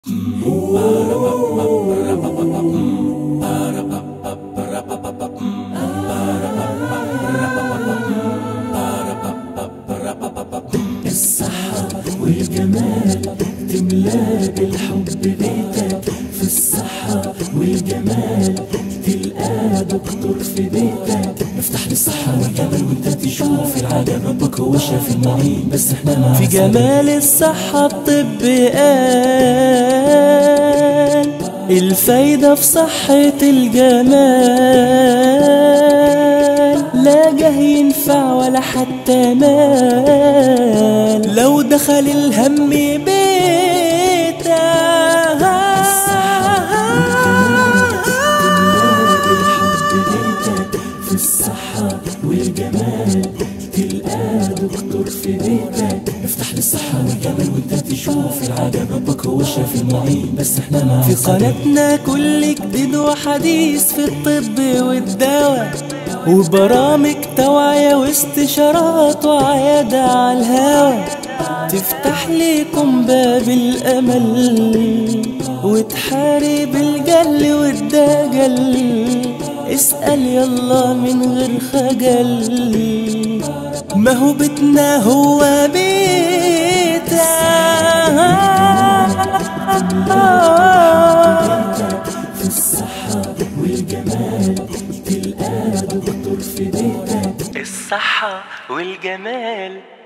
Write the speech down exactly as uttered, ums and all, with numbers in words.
الصحة والجمال تملاك الحب بيتك، في الصحة والجمال تلقى دكتور في بيتك. افتح لي الصحة والجمال وانت تشوف العجب، ربك هو الشافي المعين بس احنا ما في جمال الصحة الطب قال الفايدة في صحة الجمال، لا جه ينفع ولا حتى مال لو دخل الهم بيتك. في الصحة والجمال تلقى دكتور في بيتك. افتح لي الصحة والجمال وانت تشوف العجب، ربك هو الشافي المعين بس احنا ما في قناتنا كل جديد وحديث في الطب والدواء، وبرامج توعية واستشارات وعيادة على الهوا، تفتح ليكم باب الأمل وتحارب الجل والدجل. اسأل يلا من غير خجل، ما هو بيتنا هو بيتك. في الصحة والجمال تلقى دكتور في بيتك. الصحة والجمال